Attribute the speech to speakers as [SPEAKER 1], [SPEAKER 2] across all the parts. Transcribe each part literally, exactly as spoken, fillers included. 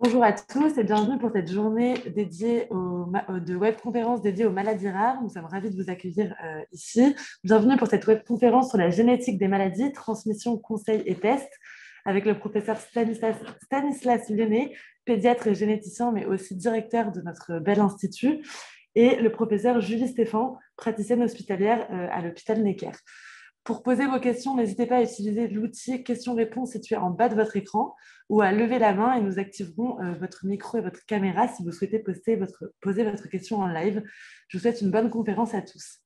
[SPEAKER 1] Bonjour à tous et bienvenue pour cette journée dédiée aux, de webconférence dédiée aux maladies rares. Nous sommes ravis de vous accueillir euh, ici. Bienvenue pour cette webconférence sur la génétique des maladies, transmission, conseils et tests avec le professeur Stanislas, Stanislas Lyonnais, pédiatre et généticien, mais aussi directeur de notre bel institut, et le professeur Julie Stéphan, praticienne hospitalière euh, à l'hôpital Necker. Pour poser vos questions, n'hésitez pas à utiliser l'outil questions-réponses situé en bas de votre écran ou à lever la main et nous activerons euh, votre micro et votre caméra si vous souhaitez poster votre, poser votre question en live. Je vous souhaite une bonne conférence à tous.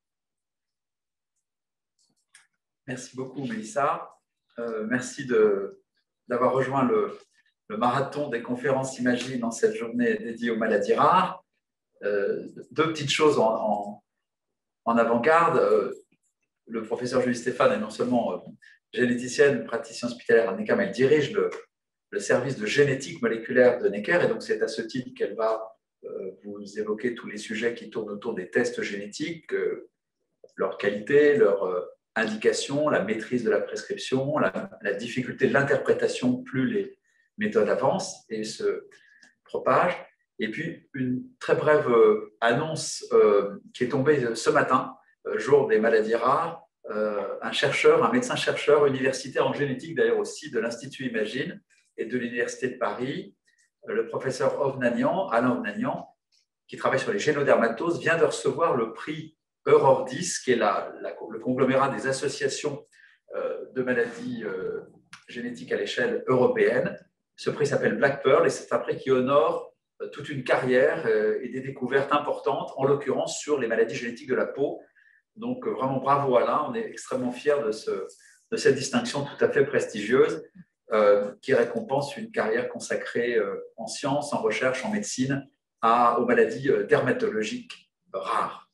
[SPEAKER 2] Merci beaucoup, Mélissa. Euh, merci d'avoir rejoint le, le marathon des conférences Imagine dans cette journée dédiée aux maladies rares. Euh, deux petites choses en, en, en avant-garde. Euh, le professeur Julie Stéphane est non seulement euh, généticienne, praticien hospitalière à Necker, mais elle dirige le, le service de génétique moléculaire de Necker. Et donc, c'est à ce titre qu'elle va euh, vous évoquer tous les sujets qui tournent autour des tests génétiques, euh, leur qualité, leur euh, indication, la maîtrise de la prescription, la, la difficulté de l'interprétation plus les méthodes avancent et se propagent. Et puis, une très brève euh, annonce euh, qui est tombée ce matin, euh, jour des maladies rares. Euh, un chercheur, un médecin-chercheur universitaire en génétique, d'ailleurs aussi de l'Institut Imagine et de l'Université de Paris, euh, le professeur Ovnanian, Alain Ovnanian, qui travaille sur les génodermatoses, vient de recevoir le prix Eurordis, qui est la, la, le conglomérat des associations euh, de maladies euh, génétiques à l'échelle européenne. Ce prix s'appelle Black Pearl et c'est un prix qui honore euh, toute une carrière euh, et des découvertes importantes, en l'occurrence sur les maladies génétiques de la peau. Donc, euh, vraiment bravo Alain, on est extrêmement fiers de, ce, de cette distinction tout à fait prestigieuse euh, qui récompense une carrière consacrée euh, en sciences, en recherche, en médecine, à, aux maladies euh, dermatologiques rares.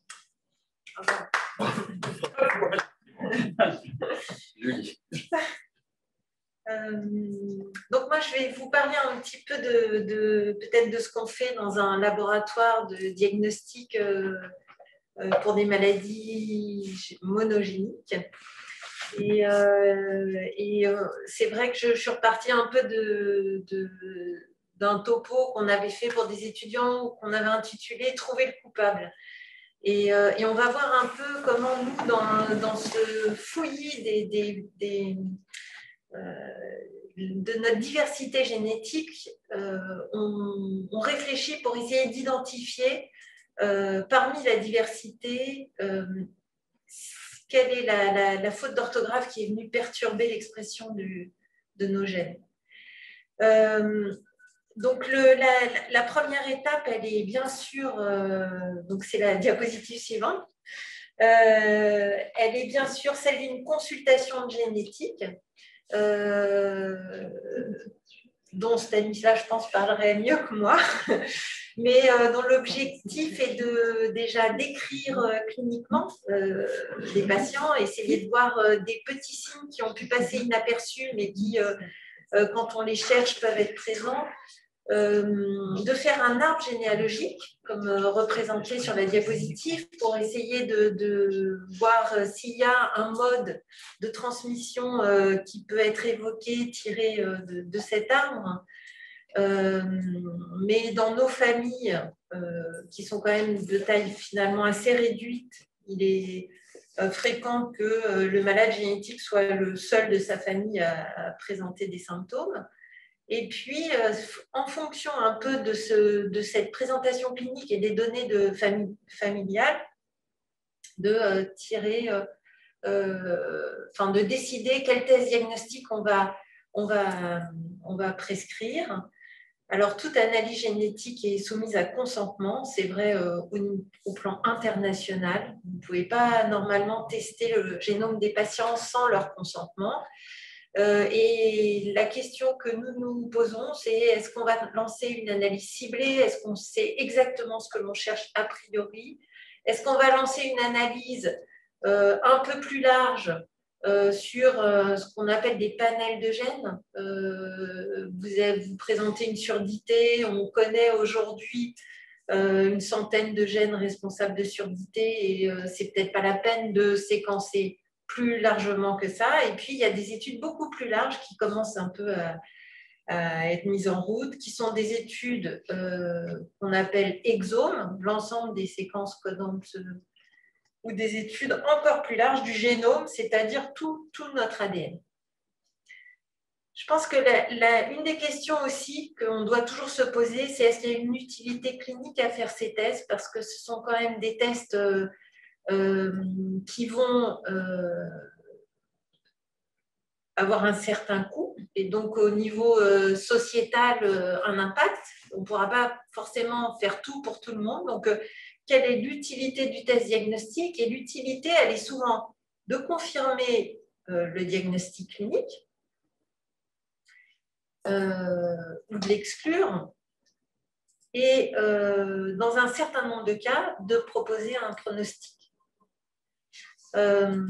[SPEAKER 2] Julie.
[SPEAKER 3] Euh, donc moi, je vais vous parler un petit peu de, de peut-être de ce qu'on fait dans un laboratoire de diagnostic euh, euh, pour des maladies monogéniques. Et, euh, et euh, c'est vrai que je, je suis repartie un peu de, de, d'un topo qu'on avait fait pour des étudiants qu'on avait intitulé « Trouver le coupable ». Et, euh, et on va voir un peu comment nous, dans, dans ce fouillis des, des, des, euh, de notre diversité génétique, euh, on, on réfléchit pour essayer d'identifier euh, parmi la diversité euh, quelle est la, la, la faute d'orthographe qui est venue perturber l'expression de nos gènes. Euh, Donc, le, la, la première étape, elle est bien sûr, euh, donc c'est la diapositive suivante, euh, elle est bien sûr celle d'une consultation génétique, euh, dont Stanislas, je pense, parlerait mieux que moi, mais euh, dont l'objectif est de déjà décrire euh, cliniquement euh, les patients, essayer de voir euh, des petits signes qui ont pu passer inaperçus, mais qui, euh, euh, quand on les cherche, peuvent être présents. Euh, de faire un arbre généalogique, comme euh, représenté sur la diapositive, pour essayer de, de voir euh, s'il y a un mode de transmission euh, qui peut être évoqué, tiré euh, de, de cet arbre. Euh, mais dans nos familles, euh, qui sont quand même de taille finalement assez réduite, il est euh, fréquent que euh, le malade génétique soit le seul de sa famille à, à présenter des symptômes. Et puis, euh, en fonction un peu de, ce, de cette présentation clinique et des données de famille, familiales, de euh, tirer, euh, euh, enfin de décider quel test diagnostic on va, on va, on va prescrire. Alors, toute analyse génétique est soumise à consentement, c'est vrai euh, au, au plan international. Vous ne pouvez pas normalement tester le génome des patients sans leur consentement. Euh, et la question que nous nous posons, c'est est-ce qu'on va lancer une analyse ciblée? Est-ce qu'on sait exactement ce que l'on cherche a priori? Est-ce qu'on va lancer une analyse euh, un peu plus large euh, sur euh, ce qu'on appelle des panels de gènes? euh, vous, avez, vous présentez une surdité, on connaît aujourd'hui euh, une centaine de gènes responsables de surdité et euh, c'est peut-être pas la peine de séquencer plus largement que ça. Et puis, il y a des études beaucoup plus larges qui commencent un peu à, à être mises en route, qui sont des études euh, qu'on appelle exomes, l'ensemble des séquences codantes, ou des études encore plus larges du génome, c'est-à-dire tout, tout notre A D N. Je pense que la, la, une des questions aussi qu'on doit toujours se poser, c'est est-ce qu'il y a une utilité clinique à faire ces tests, parce que ce sont quand même des tests euh, euh, qui vont euh, avoir un certain coût, et donc au niveau euh, sociétal, euh, un impact. On ne pourra pas forcément faire tout pour tout le monde. Donc, euh, quelle est l'utilité du test diagnostic? Et l'utilité, elle est souvent de confirmer euh, le diagnostic clinique, Euh, ou de l'exclure, et euh, dans un certain nombre de cas, de proposer un pronostic. Euh,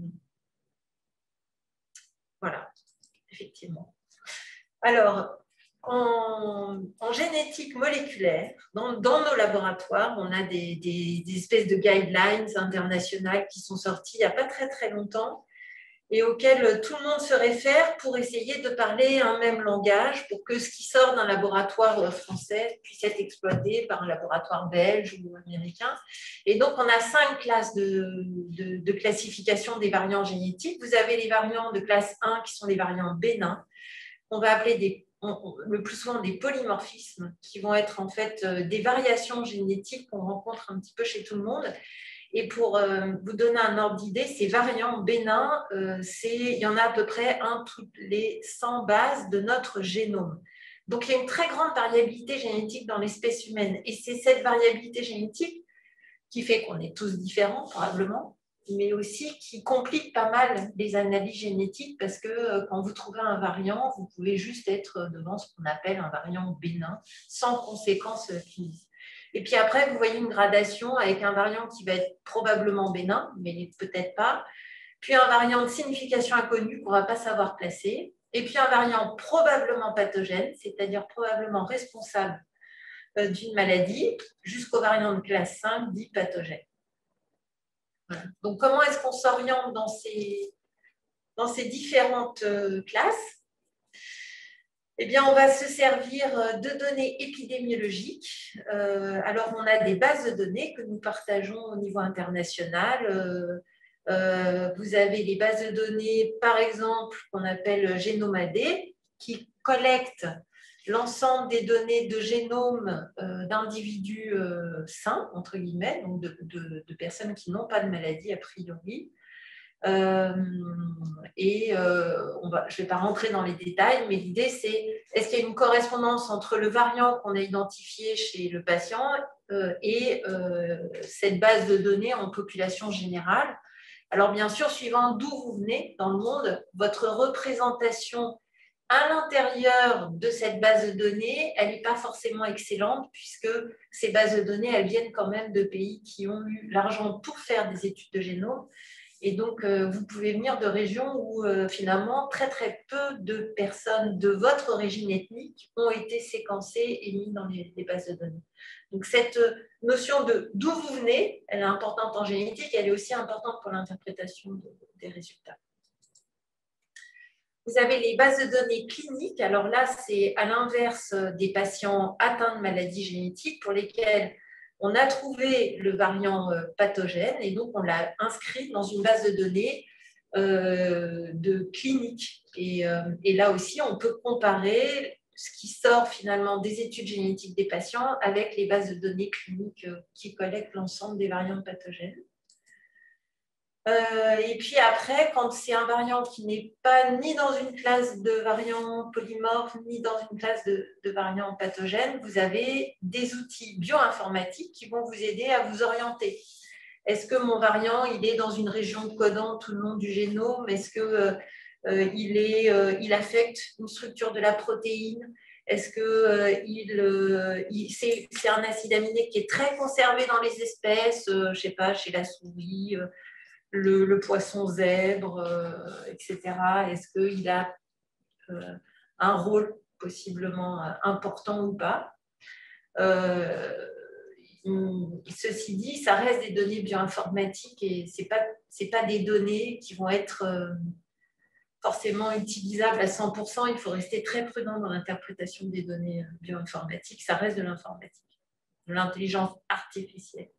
[SPEAKER 3] voilà, effectivement. Alors, en, en génétique moléculaire, dans, dans, nos laboratoires, on a des, des, des espèces de guidelines internationales qui sont sorties il n'y a pas très très longtemps, et auxquels tout le monde se réfère pour essayer de parler un même langage, pour que ce qui sort d'un laboratoire français puisse être exploité par un laboratoire belge ou américain. Et donc, on a cinq classes de, de, de classification des variants génétiques. Vous avez les variants de classe un qui sont les variants bénins. On va appeler des, on, le plus souvent des polymorphismes, qui vont être en fait des variations génétiques qu'on rencontre un petit peu chez tout le monde. Et pour euh, vous donner un ordre d'idée, ces variants bénins, euh, il y en a à peu près un toutes les cent bases de notre génome. Donc, il y a une très grande variabilité génétique dans l'espèce humaine. Et c'est cette variabilité génétique qui fait qu'on est tous différents, probablement, mais aussi qui complique pas mal les analyses génétiques, parce que euh, quand vous trouvez un variant, vous pouvez juste être devant ce qu'on appelle un variant bénin, sans conséquences cliniques. Et puis après, vous voyez une gradation avec un variant qui va être probablement bénin, mais peut-être pas. Puis un variant de signification inconnue qu'on ne va pas savoir placer. Et puis un variant probablement pathogène, c'est-à-dire probablement responsable d'une maladie, jusqu'au variant de classe cinq dit pathogène. Voilà. Donc, comment est-ce qu'on s'oriente dans ces, dans ces différentes classes? Eh bien, on va se servir de données épidémiologiques. Euh, alors, on a des bases de données que nous partageons au niveau international. Euh, euh, vous avez les bases de données, par exemple, qu'on appelle Génome-A D, qui collectent l'ensemble des données de génome euh, d'individus euh, sains, entre guillemets, donc de, de, de personnes qui n'ont pas de maladie a priori. Euh, et euh, on va, je ne vais pas rentrer dans les détails, mais l'idée c'est, est-ce qu'il y a une correspondance entre le variant qu'on a identifié chez le patient euh, et euh, cette base de données en population générale? Alors bien sûr, suivant d'où vous venez dans le monde, votre représentation à l'intérieur de cette base de données, elle n'est pas forcément excellente, puisque ces bases de données, elles viennent quand même de pays qui ont eu l'argent pour faire des études de génome. Et donc, euh, vous pouvez venir de régions où, euh, finalement, très, très peu de personnes de votre origine ethnique ont été séquencées et mises dans les, les bases de données. Donc, cette notion de d'où vous venez, elle est importante en génétique, elle est aussi importante pour l'interprétation de, des résultats. Vous avez les bases de données cliniques. Alors là, c'est à l'inverse des patients atteints de maladies génétiques pour lesquels on a trouvé le variant pathogène et donc on l'a inscrit dans une base de données euh, de clinique. Et, euh, et là aussi, on peut comparer ce qui sort finalement des études génétiques des patients avec les bases de données cliniques qui collectent l'ensemble des variants pathogènes. Euh, et puis après, quand c'est un variant qui n'est pas ni dans une classe de variants polymorphes, ni dans une classe de, de variants pathogènes, vous avez des outils bioinformatiques qui vont vous aider à vous orienter. Est-ce que mon variant, il est dans une région codante tout le long du génome? Est-ce qu'il euh, il euh, il affecte une structure de la protéine? Est-ce que euh, il, euh, il, c'est, c'est un acide aminé qui est très conservé dans les espèces, euh, je ne sais pas, chez la souris, euh, Le, le poisson zèbre, euh, et cetera. Est-ce qu'il a euh, un rôle possiblement important ou pas? euh, Ceci dit, ça reste des données bioinformatiques et ce n'est pas, c'est pas des données qui vont être euh, forcément utilisable à cent pour cent. Il faut rester très prudent dans l'interprétation des données bioinformatiques. Ça reste de l'informatique, de l'intelligence artificielle.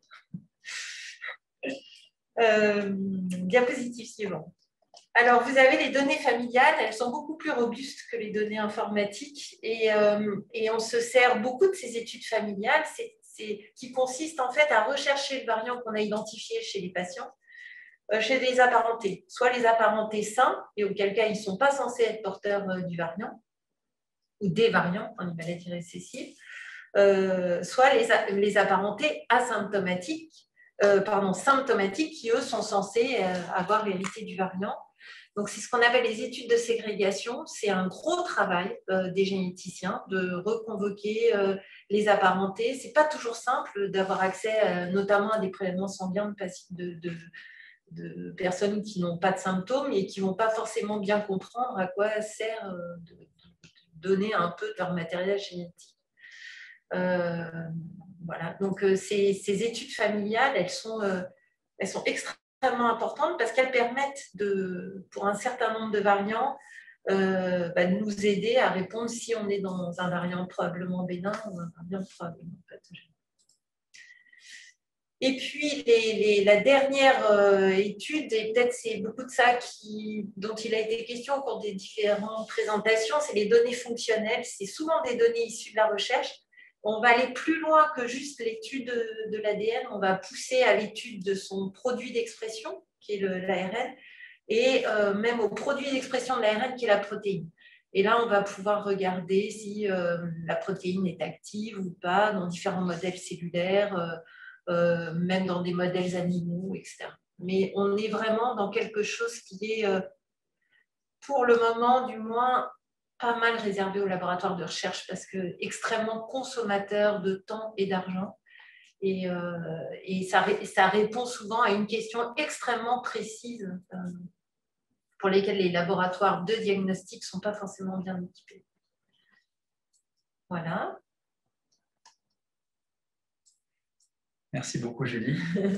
[SPEAKER 3] Euh, diapositive suivante. Alors, vous avez les données familiales, elles sont beaucoup plus robustes que les données informatiques et, euh, et on se sert beaucoup de ces études familiales c'est, c'est, qui consistent en fait à rechercher le variant qu'on a identifié chez les patients, euh, chez les apparentés, soit les apparentés sains, et auquel cas ils ne sont pas censés être porteurs euh, du variant, ou des variants en maladie récessive, euh, soit les, les apparentés asymptomatiques, euh, pardon, symptomatiques, qui eux sont censés euh, avoir hérité du variant. Donc, c'est ce qu'on appelle les études de ségrégation. C'est un gros travail euh, des généticiens de reconvoquer euh, les apparentés. Ce n'est pas toujours simple d'avoir accès euh, notamment à des prélèvements sanguins de, de, de, de personnes qui n'ont pas de symptômes et qui ne vont pas forcément bien comprendre à quoi sert euh, de, de donner un peu de leur matériel génétique. Euh, voilà. Donc, euh, ces, ces études familiales, elles sont, euh, elles sont extrêmement extrêmement importantes parce qu'elles permettent, de, pour un certain nombre de variants, euh, bah, de nous aider à répondre si on est dans un variant probablement bénin ou un variant probablement pathogène. Et puis, les, les, la dernière euh, étude, et peut-être c'est beaucoup de ça qui, dont il a été question au cours des différentes présentations, c'est les données fonctionnelles. C'est souvent des données issues de la recherche. On va aller plus loin que juste l'étude de, de l'A D N, on va pousser à l'étude de son produit d'expression, qui est l'A R N, et euh, même au produit d'expression de l'A R N, qui est la protéine. Et là, on va pouvoir regarder si euh, la protéine est active ou pas dans différents modèles cellulaires, euh, euh, même dans des modèles animaux, et cetera. Mais on est vraiment dans quelque chose qui est, euh, pour le moment, du moins, pas mal réservé aux laboratoires de recherche parce que extrêmement consommateur de temps et d'argent. Et, euh, et ça, ça répond souvent à une question extrêmement précise euh, pour lesquelles les laboratoires de diagnostic ne sont pas forcément bien équipés. Voilà.
[SPEAKER 2] Merci beaucoup, Julie.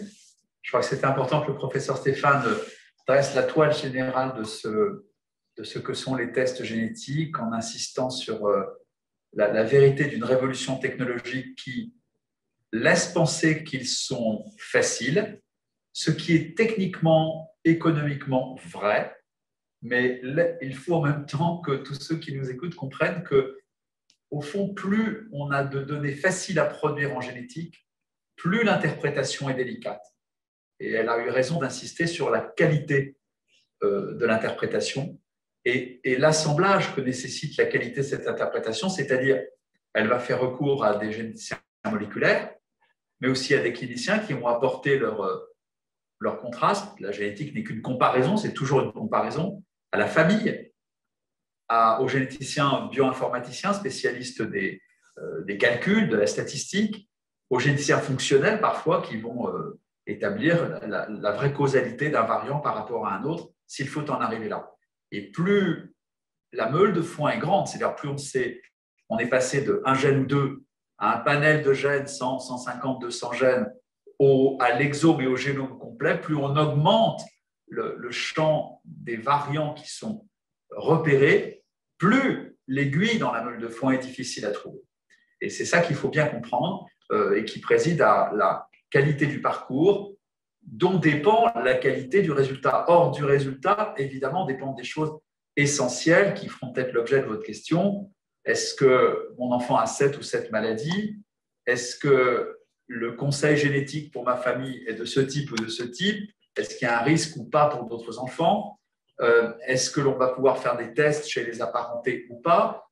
[SPEAKER 2] Je crois que c'était important que le professeur Stéphane dresse la toile générale de ce, de ce que sont les tests génétiques en insistant sur euh, la, la vérité d'une révolution technologique qui laisse penser qu'ils sont faciles, ce qui est techniquement, économiquement vrai, mais il faut en même temps que tous ceux qui nous écoutent comprennent que, au fond, plus on a de données faciles à produire en génétique, plus l'interprétation est délicate. Et elle a eu raison d'insister sur la qualité euh, de l'interprétation et, et l'assemblage que nécessite la qualité de cette interprétation, c'est-à-dire elle va faire recours à des généticiens moléculaires, mais aussi à des cliniciens qui vont apporter leur, leur contraste. La génétique n'est qu'une comparaison, c'est toujours une comparaison, à la famille, à, aux généticiens bioinformaticiens, spécialistes des, euh, des calculs, de la statistique, aux généticiens fonctionnels parfois qui vont euh, établir la, la vraie causalité d'un variant par rapport à un autre, s'il faut en arriver là. Et plus la meule de foin est grande, c'est-à-dire plus on sait, on est passé de un gène ou deux à un panel de gènes, cent, cent cinquante, deux cents gènes, au, à l'exome et au génome complet, plus on augmente le, le champ des variants qui sont repérés, plus l'aiguille dans la meule de foin est difficile à trouver. Et c'est ça qu'il faut bien comprendre euh, et qui préside à la qualité du parcours, dont dépend la qualité du résultat. Or, du résultat, évidemment, dépendent des choses essentielles qui feront peut-être l'objet de votre question. Est-ce que mon enfant a cette ou cette maladie? Est-ce que le conseil génétique pour ma famille est de ce type ou de ce type? Est-ce qu'il y a un risque ou pas pour d'autres enfants? euh, Est-ce que l'on va pouvoir faire des tests chez les apparentés ou pas?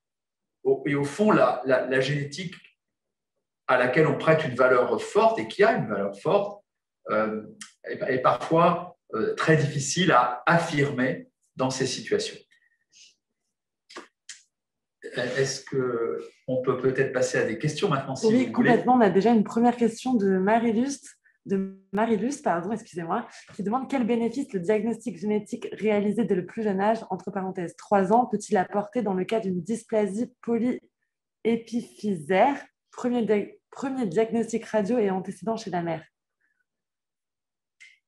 [SPEAKER 2] Et au fond, la, la, la génétique à laquelle on prête une valeur forte et qui a une valeur forte euh, est, est parfois euh, très difficile à affirmer dans ces situations. Est-ce qu'on peut peut-être passer à des questions maintenant, si
[SPEAKER 1] oui,
[SPEAKER 2] vous
[SPEAKER 1] complètement.
[SPEAKER 2] voulez.
[SPEAKER 1] On a déjà une première question de Marie-Luce, de Marie-Luce, pardon, excusez-moi, qui demande quel bénéfice le diagnostic génétique réalisé dès le plus jeune âge, entre parenthèses trois ans, peut-il apporter dans le cas d'une dysplasie polyépiphysaire, premier, dia- premier diagnostic radio et antécédent chez la mère?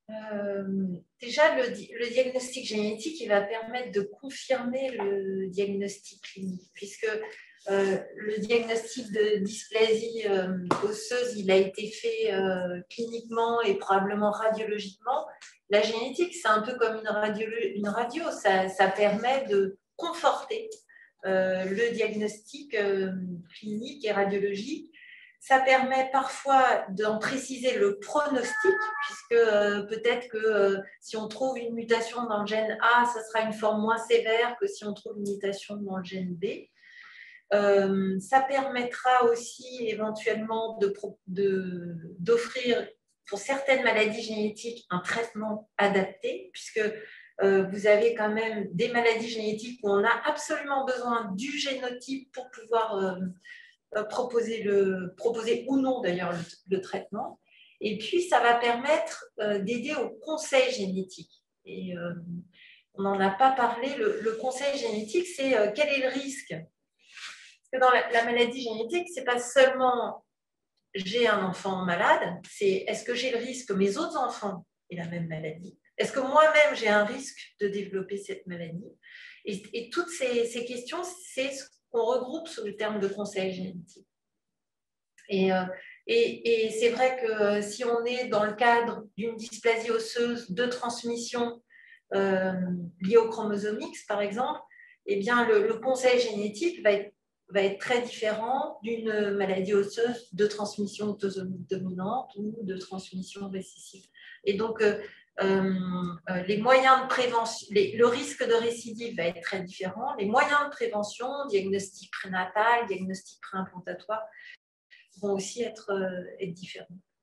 [SPEAKER 3] Euh, déjà, le, di- le diagnostic génétique, il va permettre de confirmer le diagnostic clinique, puisque euh, le diagnostic de dysplasie euh, osseuse, il a été fait euh, cliniquement et probablement radiologiquement. La génétique, c'est un peu comme une radio, une radio ça, ça permet de conforter euh, le diagnostic euh, clinique et radiologique. Ça permet parfois d'en préciser le pronostic, puisque euh, peut-être que euh, si on trouve une mutation dans le gène A, ça sera une forme moins sévère que si on trouve une mutation dans le gène B. Euh, ça permettra aussi éventuellement de, de, d'offrir pour certaines maladies génétiques un traitement adapté, puisque euh, vous avez quand même des maladies génétiques où on a absolument besoin du génotype pour pouvoir euh, Proposer, le, proposer ou non d'ailleurs le, le traitement. Et puis, ça va permettre euh, d'aider au conseil génétique. Et euh, on n'en a pas parlé. Le, le conseil génétique, c'est euh, quel est le risque? Parce que dans la, la maladie génétique, ce n'est pas seulement j'ai un enfant malade, c'est est-ce que j'ai le risque que mes autres enfants aient la même maladie? Est-ce que moi-même j'ai un risque de développer cette maladie? Et, et toutes ces, ces questions, c'est ce qu'on regroupe sous le terme de conseil génétique. Et, euh, et, et c'est vrai que euh, si on est dans le cadre d'une dysplasie osseuse de transmission euh, liée au chromosome X, par exemple, eh bien, le, le conseil génétique va être, va être très différent d'une maladie osseuse de transmission autosomique dominante ou de transmission récessive. Et donc, euh, euh, les moyens de prévention, les, le risque de récidive va être très différent. Les moyens de prévention, diagnostic prénatal, diagnostic préimplantatoire, vont aussi être, euh, être différents.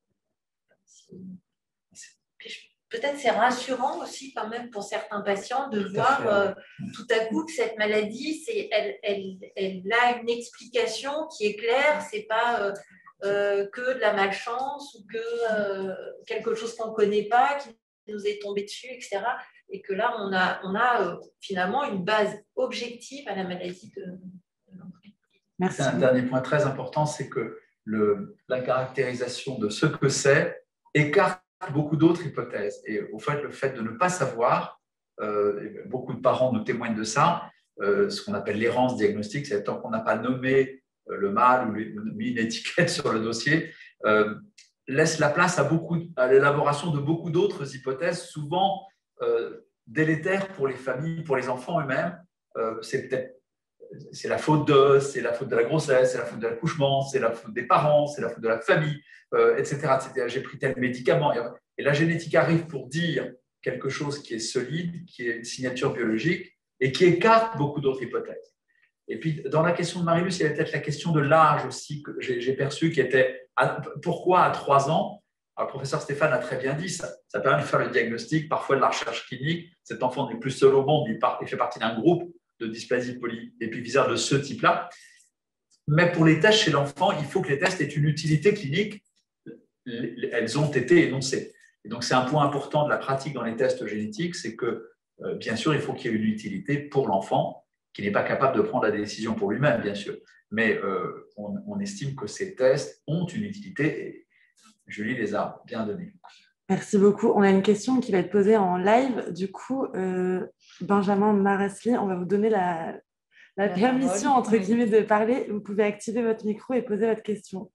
[SPEAKER 3] Peut-être c'est rassurant aussi quand même pour certains patients de tout voir fait, euh, tout à coup que cette maladie, c'est, elle, elle, elle a une explication qui est claire, c'est pas euh, euh, que de la malchance ou que euh, quelque chose qu'on ne connaît pas, qui nous est tombé dessus, et cetera. Et que là, on a, on a euh, finalement une base objective à la maladie de, de l'enfant.
[SPEAKER 2] Merci. Un dernier point très important, c'est que le, la caractérisation de ce que c'est écarte beaucoup d'autres hypothèses. Et au fait, le fait de ne pas savoir, euh, beaucoup de parents nous témoignent de ça, euh, ce qu'on appelle l'errance diagnostique, c'est tant qu'on n'a pas nommé euh, le mal ou mis une étiquette sur le dossier, euh, laisse la place à, beaucoup, à l'élaboration de beaucoup d'autres hypothèses, souvent euh, délétères pour les familles, pour les enfants eux-mêmes. Euh, c'est peut-être c'est la faute de, c'est la faute de la grossesse, c'est la faute de l'accouchement, c'est la faute des parents, c'est la faute de la famille, euh, et cetera, et cetera. J'ai pris tel médicament. Et la génétique arrive pour dire quelque chose qui est solide, qui est une signature biologique et qui écarte beaucoup d'autres hypothèses. Et puis, dans la question de Marie-Luce, il y avait peut-être la question de l'âge aussi que j'ai, j'ai perçu, qui était à, pourquoi à trois ans? Alors, le professeur Stéphane a très bien dit, ça, ça permet de faire le diagnostic, parfois de la recherche clinique. Cet enfant n'est plus seul au monde, il, part, il fait partie d'un groupe de dysplasie polyépiphysaire de ce type-là. Mais pour les tests chez l'enfant, il faut que les tests aient une utilité clinique. Elles ont été énoncées. Et donc, c'est un point important de la pratique dans les tests génétiques, c'est que, euh, bien sûr, il faut qu'il y ait une utilité pour l'enfant, qui n'est pas capable de prendre la décision pour lui-même, bien sûr. Mais euh, on, on estime que ces tests ont une utilité et Julie les a bien donnés.
[SPEAKER 1] Merci beaucoup. On a une question qui va être posée en live. Du coup, euh, Benjamin Marasli, on va vous donner la, la, la permission, parole. entre guillemets, de parler. Vous pouvez activer votre micro et poser votre question.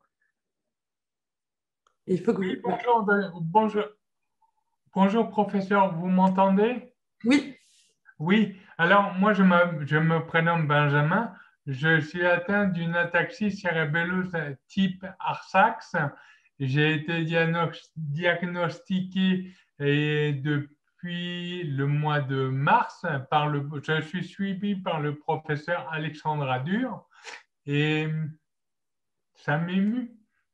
[SPEAKER 1] Il faut que
[SPEAKER 4] oui,
[SPEAKER 1] vous...
[SPEAKER 4] bonjour, bonjour. Bonjour, professeur. Vous m'entendez?
[SPEAKER 1] Oui.
[SPEAKER 4] Oui. Alors, moi, je me, je me prénomme Benjamin. Je suis atteint d'une ataxie cérébelleuse type Arsax. J'ai été diagnostiqué et depuis le mois de mars, par le, je suis suivi par le professeur Alexandre Adur et ça m'émue.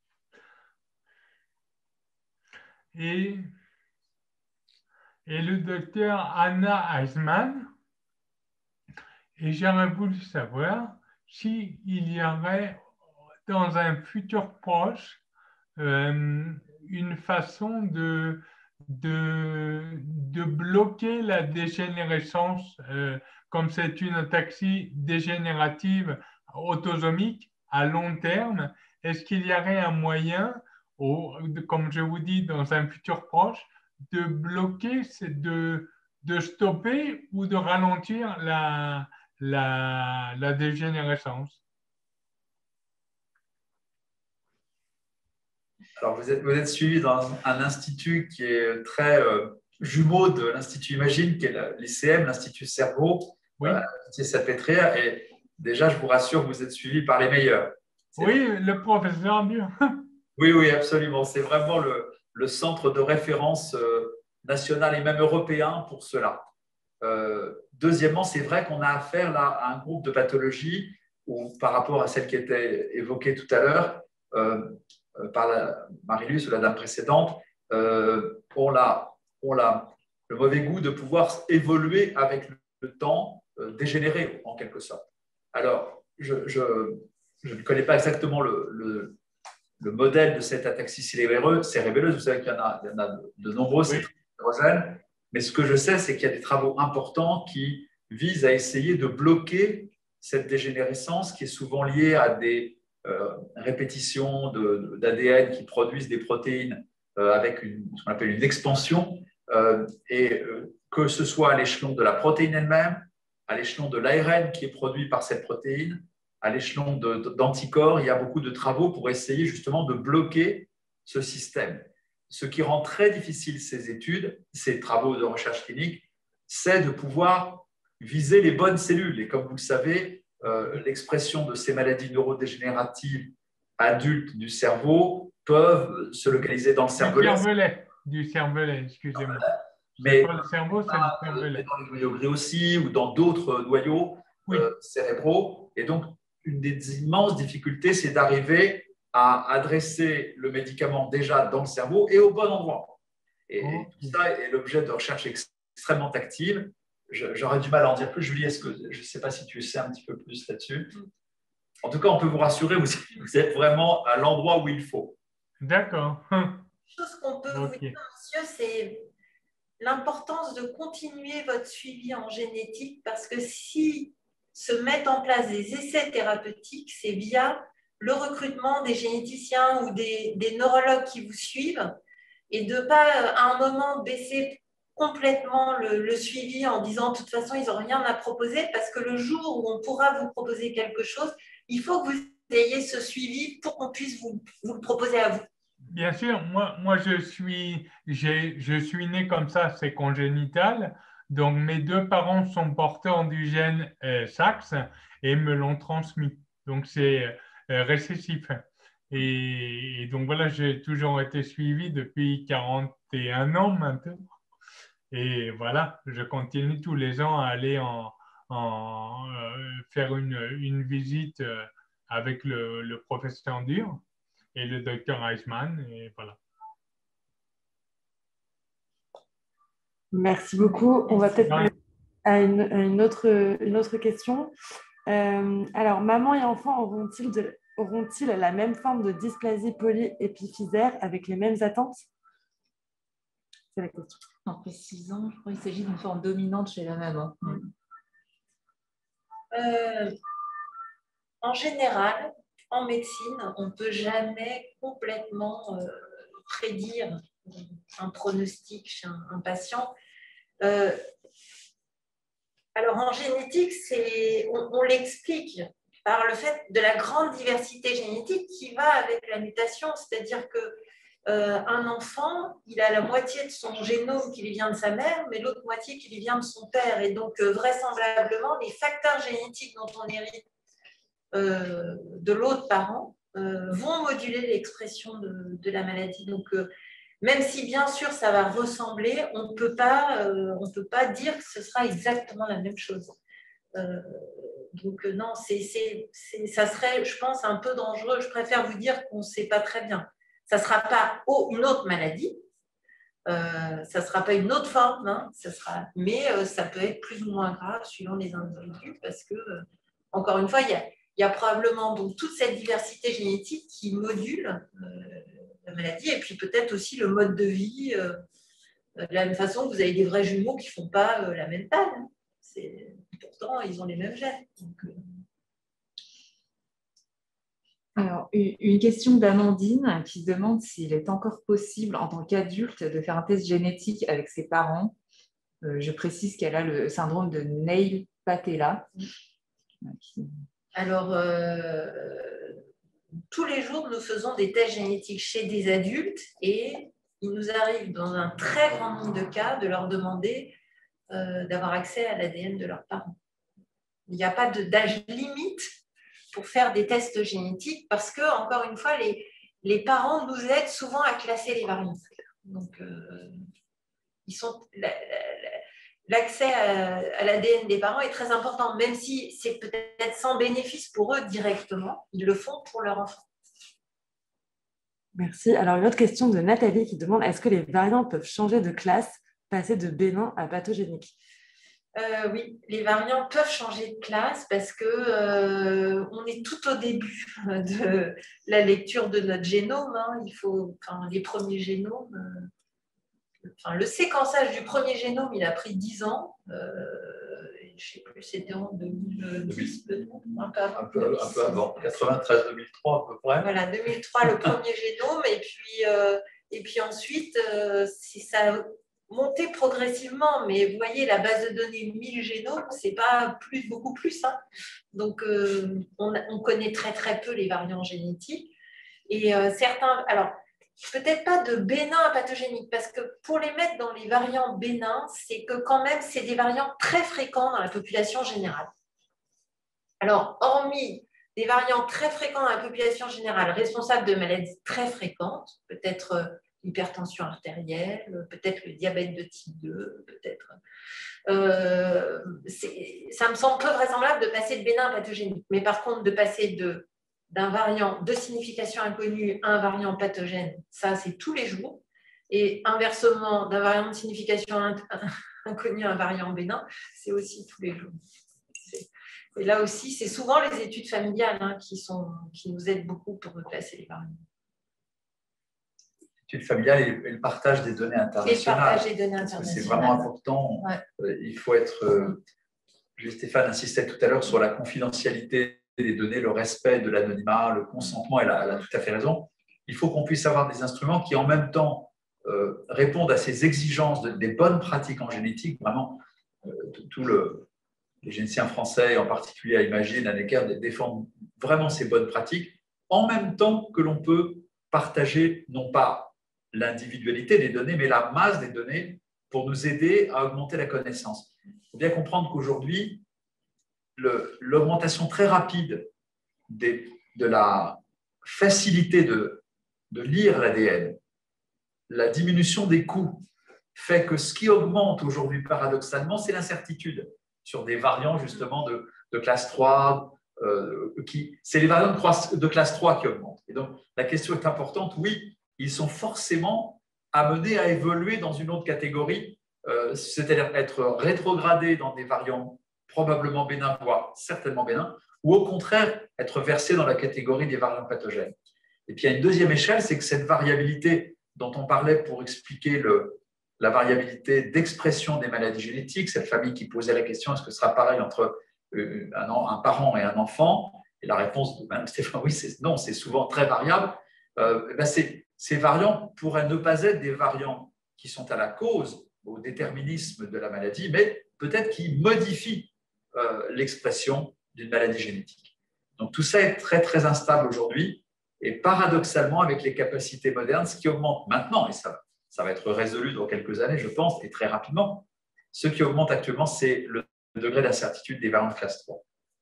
[SPEAKER 4] Et, et le docteur Anna Eisman, et j'aurais voulu savoir s'il y aurait dans un futur proche euh, une façon de, de, de bloquer la dégénérescence, euh, comme c'est une ataxie dégénérative autosomique à long terme. Est-ce qu'il y aurait un moyen, au, comme je vous dis, dans un futur proche, de bloquer, c'est de, de stopper ou de ralentir la, la, la dégénérescence.
[SPEAKER 2] Alors, vous êtes, vous êtes suivi dans un institut qui est très euh, jumeau de l'Institut Imagine, qui est l'I C M, l'Institut Cerveau,
[SPEAKER 4] Oui,
[SPEAKER 2] euh, qui est Salpêtrière. Et déjà, je vous rassure, vous êtes suivi par les meilleurs.
[SPEAKER 4] oui, le professeur dur.
[SPEAKER 2] Oui, oui, absolument. C'est vraiment le, le centre de référence euh, national et même européen pour cela. Euh, deuxièmement, c'est vrai qu'on a affaire là à un groupe de pathologies où, par rapport à celle qui était évoquée tout à l'heure euh, euh, par la, Marilus ou la dame précédente, euh, on, a, on a le mauvais goût de pouvoir évoluer avec le temps, euh, dégénérer en quelque sorte. Alors, je, je, je ne connais pas exactement le, le le modèle de cette ataxie cérébelleuse. Vous savez qu'il y en a, il y en a de, de nombreux, c'est très hétérogène. Mais ce que je sais, c'est qu'il y a des travaux importants qui visent à essayer de bloquer cette dégénérescence qui est souvent liée à des euh, répétitions d'A D N qui produisent des protéines euh, avec une, ce qu'on appelle une expansion, euh, et euh, que ce soit à l'échelon de la protéine elle-même, à l'échelon de l'A R N qui est produit par cette protéine, à l'échelon d'anticorps, il y a beaucoup de travaux pour essayer justement de bloquer ce système. Ce qui rend très difficile ces études, ces travaux de recherche clinique, c'est de pouvoir viser les bonnes cellules. Et comme vous le savez, euh, l'expression de ces maladies neurodégénératives adultes du cerveau peuvent se localiser dans le cervelet.
[SPEAKER 4] Du cervelet, du cervelet, excusez-moi.
[SPEAKER 2] Mais
[SPEAKER 4] pas le cerveau, c'est le cervelet.
[SPEAKER 2] Dans les noyaux gris aussi ou dans d'autres noyaux
[SPEAKER 4] oui.
[SPEAKER 2] euh, cérébraux. Et donc, une des immenses difficultés, c'est d'arriver à adresser le médicament déjà dans le cerveau et au bon endroit. Et, okay. et tout ça est l'objet de recherches extrêmement actives. J'aurais du mal à en dire plus. Julie, est-ce que je ne sais pas si tu sais un petit peu plus là-dessus. En tout cas, on peut vous rassurer, vous, vous êtes vraiment à l'endroit où il faut.
[SPEAKER 4] D'accord.
[SPEAKER 3] Une chose qu'on peut
[SPEAKER 4] okay.
[SPEAKER 3] vous dire, monsieur, c'est l'importance de continuer votre suivi en génétique parce que si se mettent en place des essais thérapeutiques, c'est via le recrutement des généticiens ou des, des neurologues qui vous suivent et de ne pas à un moment baisser complètement le, le suivi en disant de toute façon ils n'ont rien à proposer parce que le jour où on pourra vous proposer quelque chose, il faut que vous ayez ce suivi pour qu'on puisse vous, vous le proposer à vous.
[SPEAKER 4] Bien sûr, moi, moi je, suis, je suis né comme ça, c'est congénital. Donc, mes deux parents sont porteurs du gène euh, S A X et me l'ont transmis. Donc, c'est euh, récessif. Et, et donc, voilà, j'ai toujours été suivi depuis quarante et un ans maintenant. Et voilà, je continue tous les ans à aller en, en euh, faire une, une visite euh, avec le, le professeur Dur et le docteur Eisman, et voilà.
[SPEAKER 1] Merci beaucoup. On va peut-être passer à une, une, autre, une autre question. Euh, alors, maman et enfant auront-ils de, auront-ils la même forme de dysplasie polyépiphysaire avec les mêmes attentes? C'est la question.
[SPEAKER 5] En précisant, je crois qu'il s'agit d'une forme dominante chez la maman.
[SPEAKER 3] Euh, en général, en médecine, on ne peut jamais complètement euh, prédire un pronostic chez un, un patient. Euh, alors, en génétique, on, on l'explique par le fait de la grande diversité génétique qui va avec la mutation, c'est-à-dire que euh, un enfant, il a la moitié de son génome qui lui vient de sa mère, mais l'autre moitié qui lui vient de son père. Et donc, euh, vraisemblablement, les facteurs génétiques dont on hérite euh, de l'autre parent euh, vont moduler l'expression de, de la maladie. Donc, euh, même si bien sûr ça va ressembler, on ne peut pas, euh, on peut pas dire que ce sera exactement la même chose. Euh, donc euh, non, c'est, c'est, c'est, ça serait, je pense, un peu dangereux. Je préfère vous dire qu'on ne sait pas très bien. Ça ne sera pas oh, une autre maladie, euh, ça ne sera pas une autre forme, hein, ça sera, mais euh, ça peut être plus ou moins grave suivant les individus parce que, euh, encore une fois, il y a, il y a probablement donc, toute cette diversité génétique qui module euh, la maladie et puis peut-être aussi le mode de vie. Euh, de la même façon que vous avez des vrais jumeaux qui ne font pas euh, la même taille. Hein. C'est, pourtant, ils ont les mêmes gènes. Donc, euh...
[SPEAKER 5] Alors, une question d'Amandine qui se demande s'il est encore possible en tant qu'adulte de faire un test génétique avec ses parents. Euh, je précise qu'elle a le syndrome de Neil Patella.
[SPEAKER 3] Alors, euh, tous les jours, nous faisons des tests génétiques chez des adultes et il nous arrive dans un très grand nombre de cas de leur demander euh, d'avoir accès à l'A D N de leurs parents. Il n'y a pas d'âge limite pour faire des tests génétiques parce que, encore une fois, les, les parents nous aident souvent à classer les variants. Donc, euh, ils sont, l'accès à, à l'A D N des parents est très important, même si c'est peut-être sans bénéfice pour eux directement, ils le font pour leur enfant.
[SPEAKER 1] Merci. Alors, une autre question de Nathalie qui demande, est-ce que les variants peuvent changer de classe, passer de bénin à pathogénique?
[SPEAKER 3] Euh, oui, les variants peuvent changer de classe parce que euh, on est tout au début de la lecture de notre génome. Hein. Il faut, enfin, les premiers génomes, euh, enfin, le séquençage du premier génome, il a pris dix ans. Euh, je ne sais plus, c'était en deux mille dix, un peu avant.
[SPEAKER 2] Un peu, un peu avant, quatre-vingt-treize deux mille trois à peu près.
[SPEAKER 3] Voilà, deux mille trois, le premier génome, et puis, euh, et puis ensuite, euh, c'est ça. Monter progressivement, mais vous voyez, la base de données mille génomes, ce n'est pas plus, beaucoup plus. Hein. Donc, euh, on, on connaît très, très peu les variants génétiques. Et euh, certains, alors, peut-être pas de bénin à pathogénique, parce que pour les mettre dans les variants bénins, c'est que quand même, c'est des variants très fréquents dans la population générale. Alors, hormis des variants très fréquents dans la population générale, responsables de maladies très fréquentes, peut-être l'hypertension artérielle, peut-être le diabète de type deux, peut-être. Euh, ça me semble peu vraisemblable de passer de bénin à pathogénique. Mais par contre, de passer d'un variant de signification inconnue à un variant pathogène, ça, c'est tous les jours. Et inversement, d'un variant de signification inconnue à un variant bénin, c'est aussi tous les jours. Et là aussi, c'est souvent les études familiales hein, qui, sont, qui nous aident beaucoup pour classer les variants.
[SPEAKER 2] L'étude familiale et le partage des données internationales.
[SPEAKER 3] Et le partage des données internationales.
[SPEAKER 2] C'est vraiment important. Ouais. Il faut être. Euh, Stéphane insistait tout à l'heure sur la confidentialité des données, le respect de l'anonymat, le consentement, elle a, elle a tout à fait raison. Il faut qu'on puisse avoir des instruments qui, en même temps, euh, répondent à ces exigences de, des bonnes pratiques en génétique. Vraiment, euh, tout le. Les généticiens français, en particulier à Imagine, à Necker, défendent vraiment ces bonnes pratiques, en même temps que l'on peut partager, non pas l'individualité des données, mais la masse des données pour nous aider à augmenter la connaissance. Il faut bien comprendre qu'aujourd'hui, l'augmentation très rapide des, de la facilité de, de lire l'A D N, la diminution des coûts, fait que ce qui augmente aujourd'hui paradoxalement, c'est l'incertitude sur des variants justement de, de classe trois, euh, qui, c'est les variants de, croix, de classe trois qui augmentent. Et donc la question est importante, oui, ils sont forcément amenés à évoluer dans une autre catégorie, euh, c'est-à-dire être rétrogradés dans des variants probablement bénins, voire certainement bénins, ou au contraire être versés dans la catégorie des variants pathogènes. Et puis il y a une deuxième échelle, c'est que cette variabilité dont on parlait pour expliquer le, la variabilité d'expression des maladies génétiques, cette famille qui posait la question, est-ce que ce sera pareil entre un, un parent et un enfant? Et la réponse de Mme Stéphane, oui, c'est non, c'est souvent très variable. Euh, ben ces variants pourraient ne pas être des variants qui sont à la cause, au déterminisme de la maladie, mais peut-être qui modifient euh, l'expression d'une maladie génétique. Donc tout ça est très, très instable aujourd'hui. Et paradoxalement, avec les capacités modernes, ce qui augmente maintenant, et ça, ça va être résolu dans quelques années, je pense, et très rapidement, ce qui augmente actuellement, c'est le degré d'incertitude des variants de classe trois.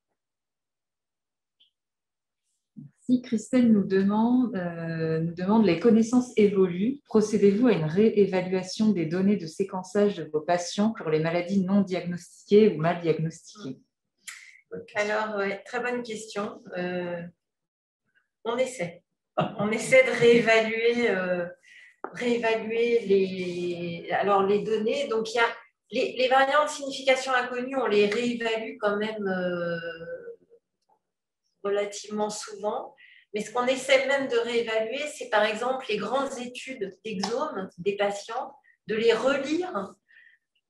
[SPEAKER 5] Si Christelle nous demande, euh, nous demande, les connaissances évoluent, procédez-vous à une réévaluation des données de séquençage de vos patients pour les maladies non diagnostiquées ou mal diagnostiquées?
[SPEAKER 3] Alors, ouais, très bonne question. Euh, on essaie. On essaie de réévaluer, euh, réévaluer les, alors les données. Donc, il y a les, les variants de signification inconnue, on les réévalue quand même euh, relativement souvent. Mais ce qu'on essaie même de réévaluer, c'est par exemple les grandes études d'exomes des patients, de les relire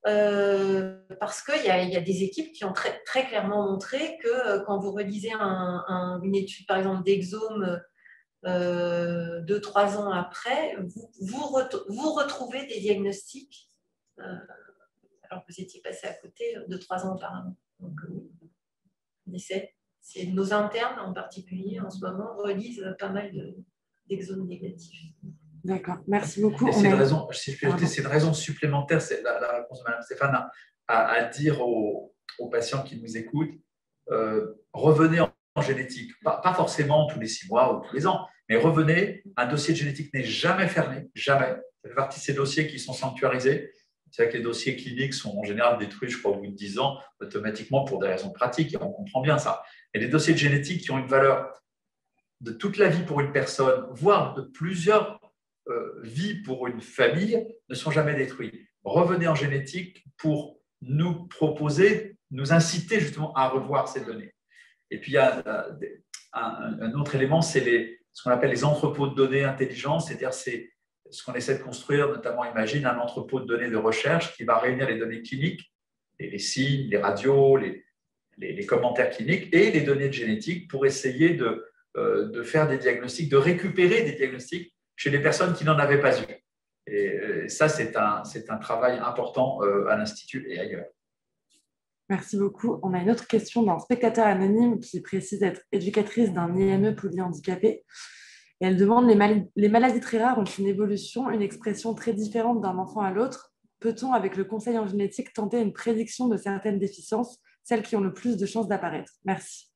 [SPEAKER 3] Euh, parce qu'il y, y a des équipes qui ont très, très clairement montré que euh, quand vous relisez un, un, une étude, par exemple, d'Exome euh, deux, trois ans après, vous, vous, ret vous retrouvez des diagnostics euh, alors que vous étiez passé à côté de trois ans auparavant. Donc, on essaie. C'est nos internes en particulier, en ce moment, relisent pas mal d'exomes négatifs.
[SPEAKER 1] D'accord, merci beaucoup.
[SPEAKER 2] C'est une, raison, si je peux ajouter, c'est une raison supplémentaire, c'est la, la réponse de Mme Stéphane, à, à, à dire aux, aux patients qui nous écoutent, euh, revenez en, en génétique, pas, pas forcément tous les six mois ou tous les ans, mais revenez, un dossier de génétique n'est jamais fermé, jamais. Ça fait partie de ces dossiers qui sont sanctuarisés. C'est vrai que les dossiers cliniques sont en général détruits, je crois, au bout de dix ans, automatiquement pour des raisons pratiques, et on comprend bien ça. Et les dossiers de génétique qui ont une valeur de toute la vie pour une personne, voire de plusieurs Euh, vie pour une famille, ne sont jamais détruits. Revenez en génétique pour nous proposer, nous inciter justement à revoir ces données. Et puis il y a un, un autre élément, c'est ce qu'on appelle les entrepôts de données intelligents, c'est-à-dire c'est ce qu'on essaie de construire, notamment imagine un entrepôt de données de recherche qui va réunir les données cliniques, les, les signes, les radios, les, les, les commentaires cliniques et les données de génétique pour essayer de, euh, de faire des diagnostics, de récupérer des diagnostics chez les personnes qui n'en avaient pas eu. Et ça, c'est un, c'est un travail important à l'Institut et ailleurs.
[SPEAKER 1] Merci beaucoup. On a une autre question d'un spectateur anonyme qui précise être éducatrice d'un I M E polyhandicapé. Et elle demande les, mal les maladies très rares ont une évolution, une expression très différente d'un enfant à l'autre. Peut-on, avec le conseil en génétique, tenter une prédiction de certaines déficiences, celles qui ont le plus de chances d'apparaître? Merci.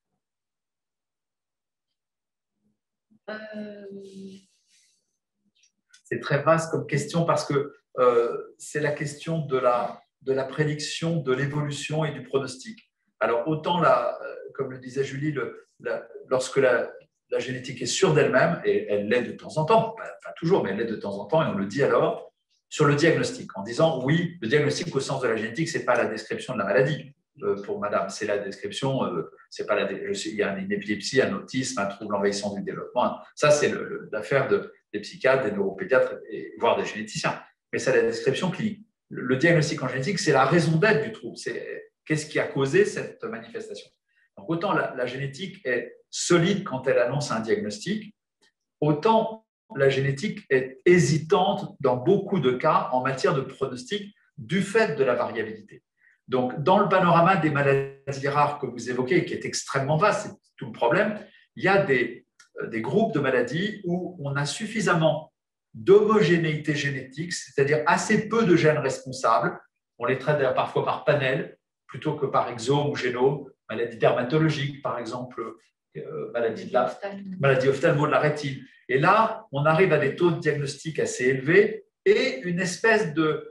[SPEAKER 3] Euh...
[SPEAKER 2] C'est très vaste comme question parce que euh, c'est la question de la, de la prédiction, de l'évolution et du pronostic. Alors, autant, la, comme le disait Julie, le, la, lorsque la, la génétique est sûre d'elle-même, et elle l'est de temps en temps, pas, pas toujours, mais elle l'est de temps en temps, et on le dit alors, sur le diagnostic, en disant oui, le diagnostic au sens de la génétique, ce n'est pas la description de la maladie euh, pour madame, c'est la description, euh, c'est pas la, il y a une épilepsie, un autisme, un trouble envahissant du développement, ça c'est l'affaire de des psychiatres, des neuropédiatres, et, voire des généticiens. Mais c'est la description clinique. Le, le diagnostic en génétique, c'est la raison d'être du trouble. C'est qu'est-ce qui a causé cette manifestation. Donc, autant la, la génétique est solide quand elle annonce un diagnostic, autant la génétique est hésitante dans beaucoup de cas en matière de pronostic du fait de la variabilité. Donc, dans le panorama des maladies rares que vous évoquez, qui est extrêmement vaste, c'est tout le problème, il y a des des groupes de maladies où on a suffisamment d'homogénéité génétique, c'est-à-dire assez peu de gènes responsables. On les traite d'ailleurs parfois par panel, plutôt que par exome ou génome, maladie dermatologique, par exemple, euh, maladie, de la, maladie ophtalmo de la rétine. Et là, on arrive à des taux de diagnostic assez élevés et une espèce de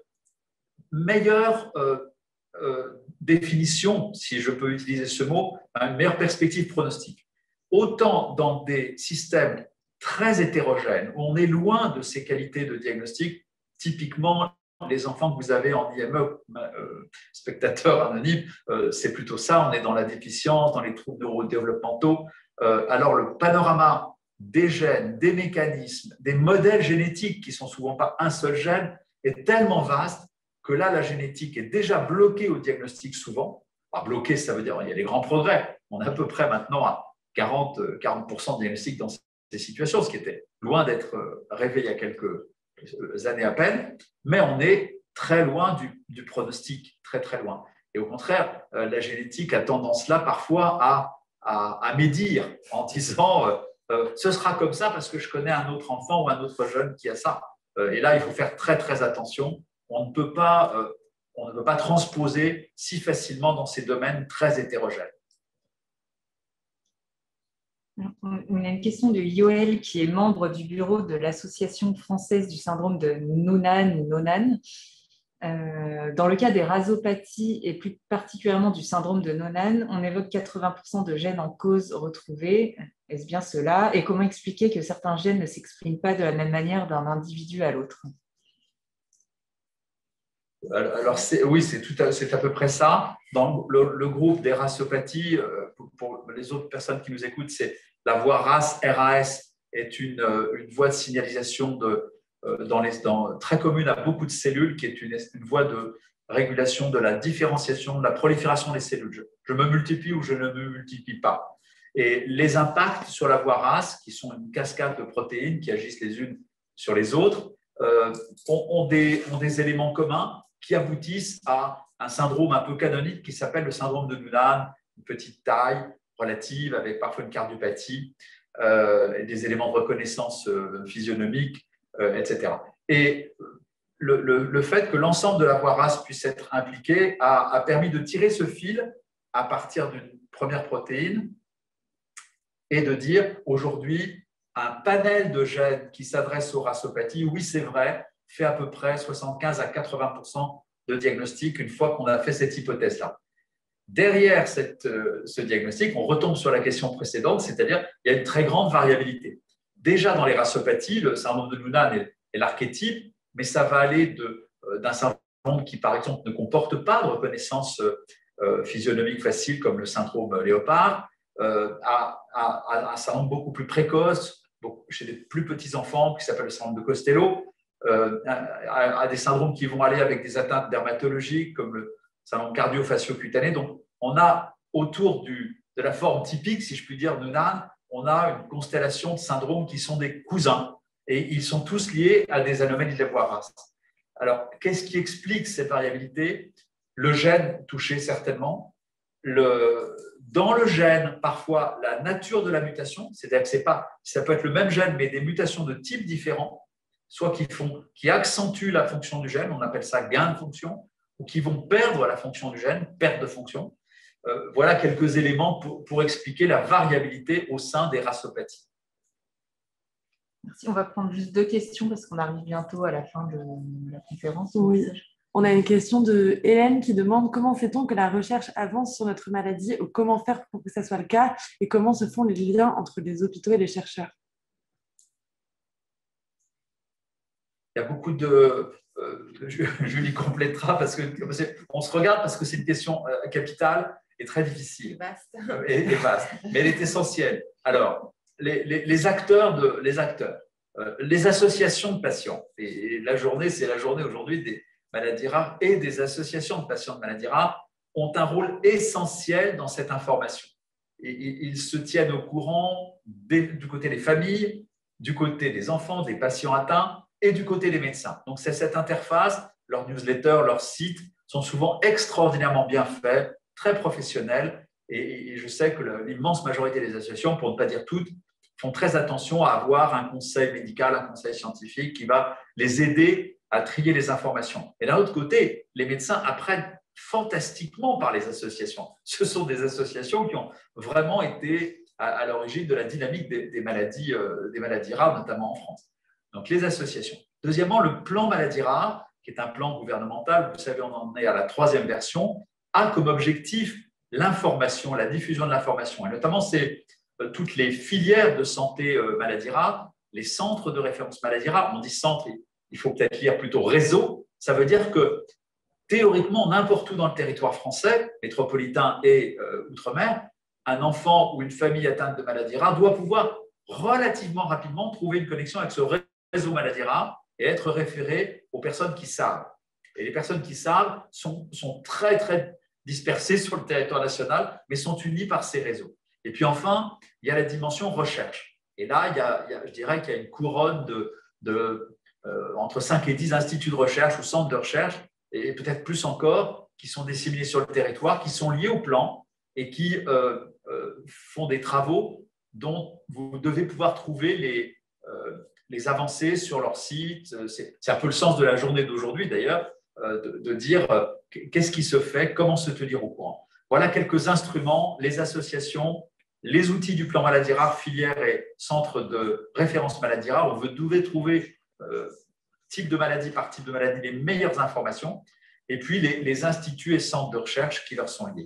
[SPEAKER 2] meilleure euh, euh, définition, si je peux utiliser ce mot, une meilleure perspective pronostique. Autant dans des systèmes très hétérogènes, où on est loin de ces qualités de diagnostic, typiquement les enfants que vous avez en I M E, euh, spectateurs anonymes, euh, c'est plutôt ça, on est dans la déficience, dans les troubles neurodéveloppementaux. Euh, alors le panorama des gènes, des mécanismes, des modèles génétiques qui ne sont souvent pas un seul gène, est tellement vaste que là, la génétique est déjà bloquée au diagnostic souvent. Enfin, bloquée, ça veut dire qu'il y a des grands progrès. On est à peu près maintenant à quarante pour cent de diagnostic dans ces situations, ce qui était loin d'être rêvé il y a quelques années à peine, mais on est très loin du, du pronostic, très très loin. Et au contraire, la génétique a tendance là parfois à, à, à médire en disant euh, euh, ce sera comme ça parce que je connais un autre enfant ou un autre jeune qui a ça. Euh, et là, il faut faire très très attention. On ne peut pas, euh, on ne peut pas transposer si facilement dans ces domaines très hétérogènes.
[SPEAKER 5] On a une question de Yoel qui est membre du bureau de l'Association française du syndrome de Noonan ou Noonan. Euh, dans le cas des rasopathies et plus particulièrement du syndrome de Noonan, on évoque quatre-vingts pour cent de gènes en cause retrouvés. Est-ce bien cela? Et comment expliquer que certains gènes ne s'expriment pas de la même manière d'un individu à l'autre?
[SPEAKER 2] Alors, oui, c'est à, à peu près ça. Dans le, le groupe des rasopathies, pour, pour les autres personnes qui nous écoutent, c'est la voie R A S, R A S est une, une voie de signalisation de, dans les, dans, très commune à beaucoup de cellules, qui est une, une voie de, régulation de la différenciation, de la prolifération des cellules. Je, je me multiplie ou je ne me multiplie pas. Et les impacts sur la voie RAS, qui sont une cascade de protéines qui agissent les unes sur les autres, euh, ont, ont, des, ont des éléments communs qui aboutissent à un syndrome un peu canonique qui s'appelle le syndrome de Noonan, une petite taille relative avec parfois une cardiopathie, euh, et des éléments de reconnaissance euh, physionomique, euh, et cetera. Et le, le, le fait que l'ensemble de la voie RAS puisse être impliqué a, a permis de tirer ce fil à partir d'une première protéine et de dire aujourd'hui un panel de gènes qui s'adresse aux rasopathies, oui c'est vrai, fait à peu près soixante-quinze à quatre-vingts pour cent de diagnostic une fois qu'on a fait cette hypothèse-là. Derrière cette, euh, ce diagnostic, on retombe sur la question précédente, c'est-à-dire qu'il y a une très grande variabilité. Déjà dans les rasopathies, le syndrome de Noonan est, est l'archétype, mais ça va aller de, euh, d'un syndrome qui, par exemple, ne comporte pas de reconnaissance euh, physionomique facile, comme le syndrome léopard, euh, à, à, à un syndrome beaucoup plus précoce, beaucoup, chez des plus petits enfants, qui s'appelle le syndrome de Costello, euh, à, à des syndromes qui vont aller avec des atteintes dermatologiques, comme le syndrome cardio-fascio-cutané. Donc, on a autour du, de la forme typique, si je puis dire, de Noonan, on a une constellation de syndromes qui sont des cousins. Et ils sont tous liés à des anomalies de la voie RAS. Alors, qu'est-ce qui explique cette variabilité? Le gène touché, certainement. Le, dans le gène, parfois, la nature de la mutation, c'est-à-dire que c'est pas, ça peut être le même gène, mais des mutations de types différents, soit qui, font, qui accentuent la fonction du gène, on appelle ça gain de fonction, ou qui vont perdre la fonction du gène, perte de fonction. Euh, voilà quelques éléments pour, pour expliquer la variabilité au sein des rasopathies.
[SPEAKER 5] Merci. On va prendre juste deux questions parce qu'on arrive bientôt à la fin de la conférence.
[SPEAKER 1] Oui. On a une question de Hélène qui demande comment fait-on que la recherche avance sur notre maladie ou comment faire pour que ça soit le cas et comment se font les liens entre les hôpitaux et les chercheurs?
[SPEAKER 2] Il y a beaucoup de… Euh, Julie complétera parce qu'on se regarde parce que c'est une question euh, capitale et très difficile.
[SPEAKER 3] Vaste.
[SPEAKER 2] Et, et vaste. Mais elle est essentielle. Alors, les, les, les acteurs, de, les, acteurs euh, les associations de patients, et, et la journée, c'est la journée aujourd'hui des maladies rares et des associations de patients de maladies rares ont un rôle essentiel dans cette information. Et, et, ils se tiennent au courant des, du côté des familles, du côté des enfants, des patients atteints, et du côté des médecins. Donc, c'est cette interface, leurs newsletters, leurs sites sont souvent extraordinairement bien faits, très professionnels, et, et je sais que l'immense majorité des associations, pour ne pas dire toutes, font très attention à avoir un conseil médical, un conseil scientifique qui va les aider à trier les informations. Et d'un autre côté, les médecins apprennent fantastiquement par les associations. Ce sont des associations qui ont vraiment été à, à l'origine de la dynamique des, des, maladies, euh, des maladies rares, notamment en France. Donc, les associations. Deuxièmement, le plan maladies rares, qui est un plan gouvernemental, vous savez, on en est à la troisième version, a comme objectif l'information, la diffusion de l'information. Et notamment, c'est euh, toutes les filières de santé euh, maladies rares, les centres de référence maladies rares. On dit centre, il faut peut-être lire plutôt réseau. Ça veut dire que théoriquement, n'importe où dans le territoire français, métropolitain et euh, outre-mer, un enfant ou une famille atteinte de maladies rares doit pouvoir relativement rapidement trouver une connexion avec ce réseau réseau maladies rares et être référé aux personnes qui savent. Et les personnes qui savent sont, sont très, très dispersées sur le territoire national, mais sont unies par ces réseaux. Et puis enfin, il y a la dimension recherche. Et là, il y a, il y a, je dirais qu'il y a une couronne de, de euh, entre cinq et dix instituts de recherche ou centres de recherche, et peut-être plus encore, qui sont disséminés sur le territoire, qui sont liés au plan et qui euh, euh, font des travaux dont vous devez pouvoir trouver les… Euh, les avancées sur leur site. C'est un peu le sens de la journée d'aujourd'hui d'ailleurs, de, de dire qu'est-ce qui se fait, comment se tenir au courant. Voilà quelques instruments, les associations, les outils du plan maladies rares, filières et centres de référence maladies rares. Vous devez trouver euh, type de maladie par type de maladie les meilleures informations et puis les, les instituts et centres de recherche qui leur sont liés.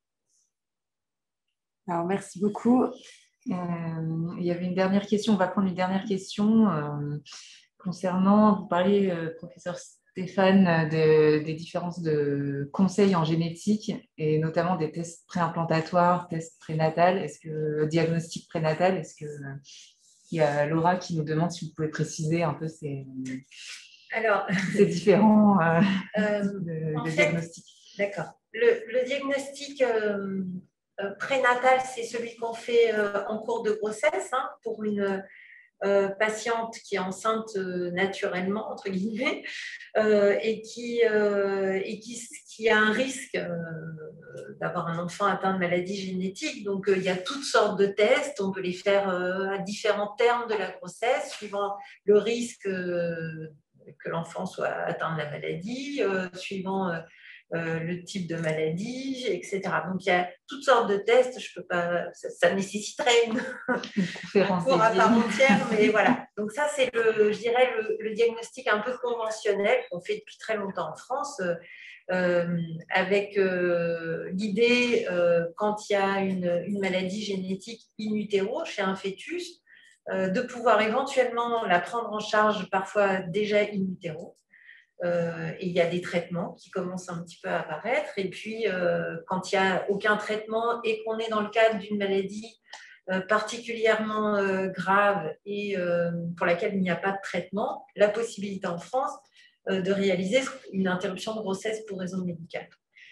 [SPEAKER 1] Alors, merci beaucoup.
[SPEAKER 5] Euh, il y avait une dernière question, on va prendre une dernière question euh, concernant, vous parlez, euh, professeur Stéphane, de, des différences de conseils en génétique et notamment des tests préimplantatoires, tests prénatales, est-ce que diagnostic prénatal, est-ce que euh, il y a Laura qui nous demande si vous pouvez préciser un peu ces…
[SPEAKER 3] Alors,
[SPEAKER 5] c'est différent euh,
[SPEAKER 3] euh,
[SPEAKER 5] de,
[SPEAKER 3] en
[SPEAKER 5] de
[SPEAKER 3] fait,
[SPEAKER 5] diagnostic.
[SPEAKER 3] D'accord. Le, le diagnostic euh, euh, prénatal, c'est celui qu'on fait euh, en cours de grossesse hein, pour une euh, patiente qui est enceinte euh, naturellement, entre guillemets, euh, et, qui, euh, et qui, qui a un risque euh, d'avoir un enfant atteint de maladie génétique. Donc, euh, il y a toutes sortes de tests. On peut les faire euh, à différents termes de la grossesse, suivant le risque euh, que l'enfant soit atteint de la maladie, euh, suivant... Euh, Euh, le type de maladie, et cetera. Donc, il y a toutes sortes de tests. Je peux pas, ça, ça nécessiterait une,
[SPEAKER 5] une conférence
[SPEAKER 3] un cours à part
[SPEAKER 5] dédiée.
[SPEAKER 3] entière, mais voilà. Donc, ça, c'est le, je dirais, le, le diagnostic un peu conventionnel qu'on fait depuis très longtemps en France, euh, avec euh, l'idée, euh, quand il y a une, une maladie génétique in utero chez un fœtus, euh, de pouvoir éventuellement la prendre en charge, parfois déjà in utero. Euh, et il y a des traitements qui commencent un petit peu à apparaître. Et puis, euh, quand il n'y a aucun traitement et qu'on est dans le cadre d'une maladie euh, particulièrement euh, grave et euh, pour laquelle il n'y a pas de traitement, la possibilité en France euh, de réaliser une interruption de grossesse pour raison médicale.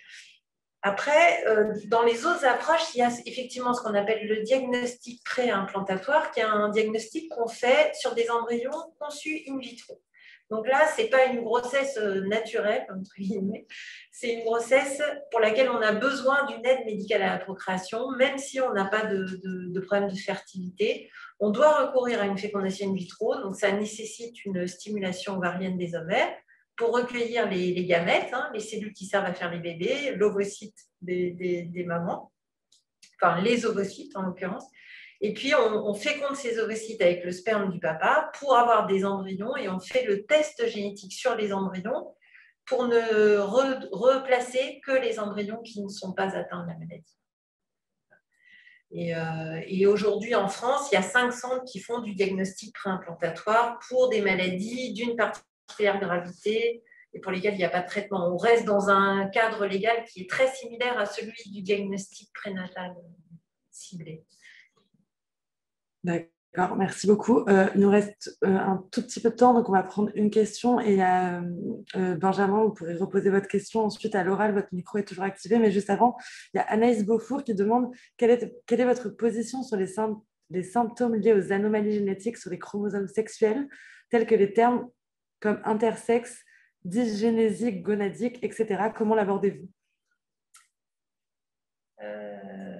[SPEAKER 3] Après, euh, dans les autres approches, il y a effectivement ce qu'on appelle le diagnostic pré-implantatoire, qui est un diagnostic qu'on fait sur des embryons conçus in vitro. Donc là, ce n'est pas une grossesse naturelle, entre guillemets, c'est une grossesse pour laquelle on a besoin d'une aide médicale à la procréation, même si on n'a pas de, de, de problème de fertilité. On doit recourir à une fécondation in vitro, donc ça nécessite une stimulation ovarienne des ovaires pour recueillir les, les gamètes, hein, les cellules qui servent à faire les bébés, l'ovocyte des, des, des mamans, enfin les ovocytes en l'occurrence. Et puis, on, on féconde ces ovocytes avec le sperme du papa pour avoir des embryons et on fait le test génétique sur les embryons pour ne re, replacer que les embryons qui ne sont pas atteints de la maladie. Et, euh, et aujourd'hui, en France, il y a cinq centres qui font du diagnostic préimplantatoire pour des maladies d'une particulière gravité et pour lesquelles il n'y a pas de traitement. On reste dans un cadre légal qui est très similaire à celui du diagnostic prénatal ciblé.
[SPEAKER 1] D'accord, merci beaucoup. Euh, il nous reste euh, un tout petit peu de temps, donc on va prendre une question. Et euh, euh, Benjamin, vous pourrez reposer votre question. Ensuite, à l'oral, votre micro est toujours activé. Mais juste avant, il y a Anaïs Beaufour qui demande quelle est, quelle est votre position sur les, sym les symptômes liés aux anomalies génétiques sur les chromosomes sexuels, tels que les termes comme intersexe, dysgénésie gonadique, et cetera. Comment l'abordez-vous?
[SPEAKER 3] euh...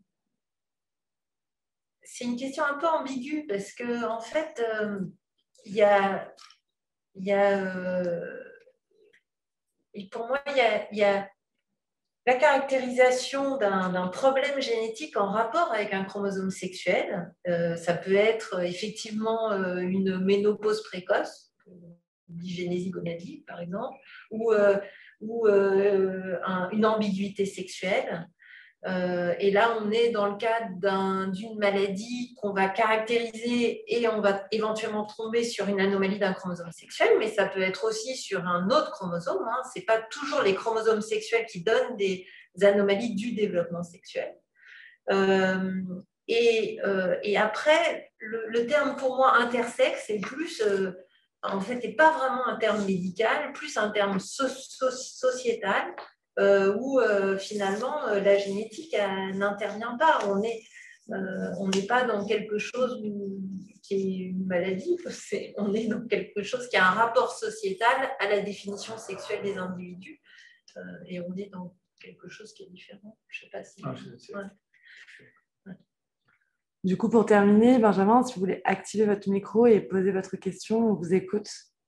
[SPEAKER 3] C'est une question un peu ambiguë parce que en fait, euh, il y a, il y a euh, et pour moi, il y a, il y a la caractérisation d'un problème génétique en rapport avec un chromosome sexuel. Euh, ça peut être effectivement euh, une ménopause précoce, dysgénésie gonadique par exemple, ou, euh, ou euh, un, une ambiguïté sexuelle. Euh, et là, on est dans le cadre d'une maladie qu'on va caractériser et on va éventuellement tomber sur une anomalie d'un chromosome sexuel, mais ça peut être aussi sur un autre chromosome. Hein. Ce n'est pas toujours les chromosomes sexuels qui donnent des anomalies du développement sexuel. Euh, et, euh, et après, le, le terme pour moi intersexe est plus, euh, en fait, n'est pas vraiment un terme médical, plus un terme so so sociétal. Euh, où euh, finalement euh, la génétique n'intervient pas. On n'est euh, pas dans quelque chose où, qui est une maladie, est, on est dans quelque chose qui a un rapport sociétal à la définition sexuelle des individus euh, et on est dans quelque chose qui est différent. Je ne sais pas si... Ah, je ouais.
[SPEAKER 1] Ouais. Du coup, pour terminer, Benjamin, si vous voulez activer votre micro et poser votre question, on vous écoute.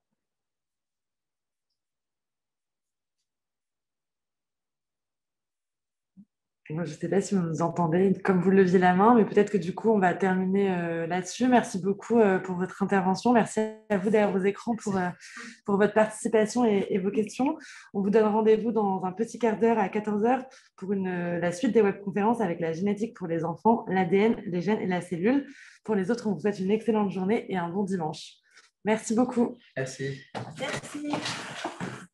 [SPEAKER 1] Moi, je ne sais pas si vous nous entendez comme vous leviez la main, mais peut-être que du coup, on va terminer euh, là-dessus. Merci beaucoup euh, pour votre intervention. Merci à vous derrière vos écrans pour, euh, pour votre participation et, et vos questions. On vous donne rendez-vous dans un petit quart d'heure à quatorze heures pour une, euh, la suite des webconférences avec la génétique pour les enfants, l'A D N, les gènes et la cellule. Pour les autres, on vous souhaite une excellente journée et un bon dimanche. Merci beaucoup.
[SPEAKER 2] Merci.
[SPEAKER 3] Merci.